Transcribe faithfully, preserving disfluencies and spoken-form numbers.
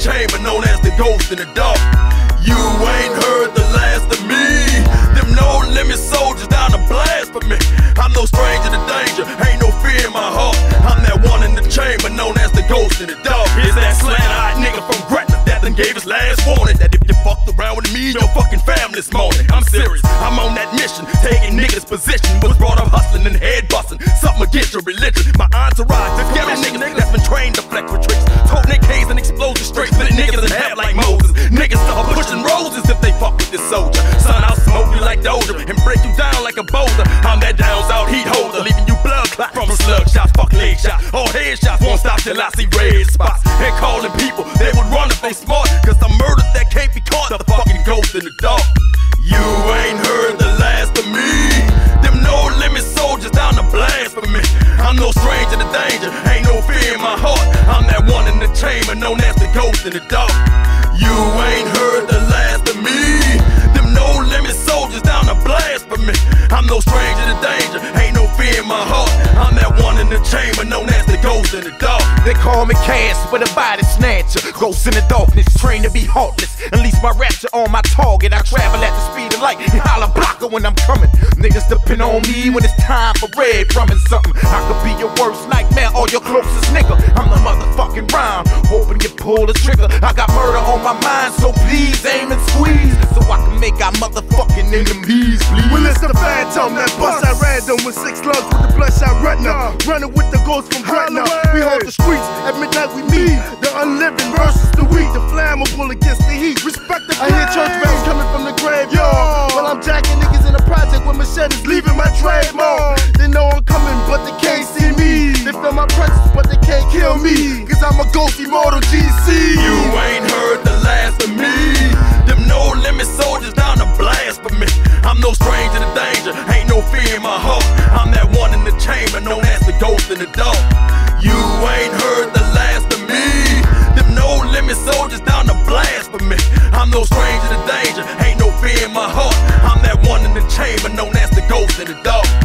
chamber known as the ghost in the dark. You ain't heard the last of me. Them no limit soldiers down to blast for me. I'm no stranger to danger, ain't no fear in my heart. I'm that one in the chamber known as the ghost in the dark. Here's that slant-eyed nigga from Gretna that done gave his last warning, that if you fucked around with me, your fucking family this morning. I'm serious, I'm on that mission, taking niggas' position. Was brought up hustling and head busting, something against your religion. My entourage, the scary niggas that's been trained to flex with tricks. Tote Nick Hayes and explosive straight, split niggas in half like Moses. Niggas start pushing roses if they fuck with this soldier. Son, I'll smoke you like Doja and break you down like a boulder. I'm that down south heat holder, leaving you blood clot from slug shots, fuck leg shots, all head shots. Won't stop till I see red spots. And calling people, they would run if they smart, cause I'm murdered that can't be caught. The fucking ghost in the dark. You ain't heard the last of me. Them no limit soldiers down to blast for me. I'm no stranger to danger, ain't no fear in my heart. I'm that one in the chamber known as the ghost in the dark. You ain't heard the last of me. Them no limit soldiers down to blast for me. I'm no stranger to danger, ain't no fear in my heart. I'm that one in the chamber known as the ghost in the dark. They call me Cash, but a body snatcher. Ghost in the darkness, trained to be heartless. Unleash my rapture on my target. I travel at the speed of light and holler blocker when I'm coming. Niggas depend on me when it's time for red drumming something. I could be your worst nightmare or your closest nigga. I'm the motherfucking rhyme, hoping you pull the trigger. I got murder on my mind, so please aim and squeeze, so I can make our motherfucking enemies bleed. Well, it's the phantom that busts at random with six slugs with the bloodshot retina. Running with the ghost from Gretna. We hold the streets, at midnight we meet. The unliving versus the weak, the flammable against the heat. Respect the I hear church bells coming from the graveyard. While I'm jacking niggas in the project with machetes, leaving my trademark. They know I'm coming, but they can't see me. They feel my presence, but they can't kill me, cause I'm a ghost immortal G C. You ain't heard the last of me. Them no limit soldiers down to blast for me. I'm no stranger to danger, ain't no fear in my heart. I'm that one in the chamber known as the ghost in the dark. You ain't heard the last of me. Them no limit soldiers down to blast for me. I'm no stranger to danger, ain't no fear in my heart. I'm that one in the chamber known as the ghost in the dark.